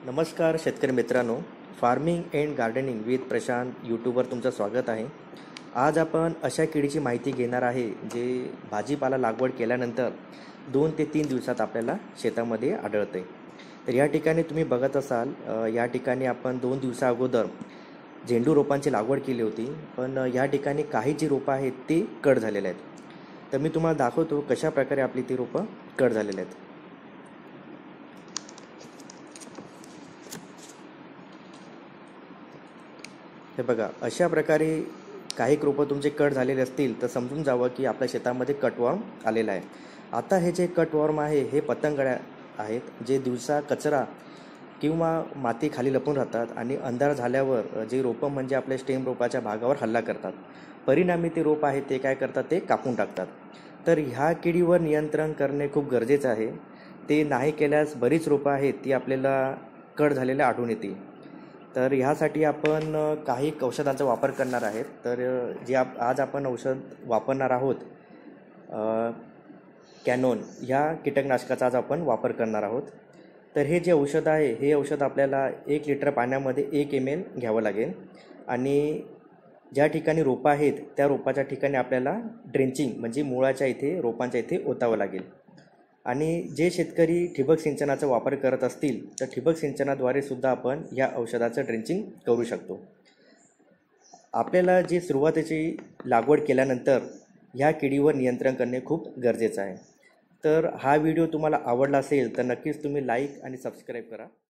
नमस्कार शेतकरी मित्रांनो, farming and gardening with Prashant यूट्यूबवर तुमचं स्वागत आहे. आज आपण अशा किडीची माहिती घेणार आहे जे भाजीपाला लागवड केल्यानंतर 2 ते 3 दिवसात आपल्याला शेतामध्ये आढळते. तर या ठिकाणी तुम्ही बघत असाल, या ठिकाणी आपण 2 दिवसा अगोदर झेंडू रोपांची लागवड केली होती, पण या ठिकाणी काही जी रोपं आहेत ती कट झालेले आहेत. तर मी तुम्हाला दाखवतो कशा प्रकारे आपली ती रोपं कट झालेले आहेत. हे बघा, अशा प्रकारे काही रोपं तुमचे कट झालेले असतील तर समजून जावं की आपल्या शेतामध्ये कटवर्म आलेला आहे. आता हे जे कटवर्म आहे हे पतंगड्या आहेत जे दिवसा कचरा किंवा माती खाली लपून राहतात आणि अंधार झाल्यावर जे रोपं म्हणजे आपल्या स्टेम रोपाच्या भागावर हल्ला करतात. परिणामी ते रोप आहे ते काय करतात, ते कापून टाकतात. तर ह्या किडीवर नियंत्रण करणे खूप गरजेचं आहे. ते नाही केल्यास बरीच रोपं आहेत ती आपल्याला कट झालेल्या आढळून येतील. तर ह्यासाठी आपण काही औषधांचा वापर करणार आहेत. तर आज आपण औषध वापरणार आहोत, कॅनोन ह्या कीटकनाशकाचा आज आपण वापर करणार आहोत. तर हे जे औषध आहे हे औषध आपल्याला 1 लिटर पाण्यामध्ये 1 ml घ्यावं लागेल आणि ज्या ठिकाणी रोपं आहेत त्या रोपाच्या ठिकाणी आपल्याला ड्रेंचिंग म्हणजे मुळाच्या इथे रोपांच्या इथे ओतावं लागेल. आणि जे शेतकरी ठिबक सिंचनाचा वापर करत असतील तर ठिबक सिंचनाद्वारे सुद्धा आपण या औषधाचं ड्रेंचिंग करू शकतो. आपल्याला जी सुरुवातीची लागवड केल्यानंतर ह्या किडीवर नियंत्रण करणे खूप गरजेचं आहे. तर हा व्हिडिओ तुम्हाला आवडला असेल तर नक्कीच तुम्ही लाईक आणि सबस्क्राईब करा.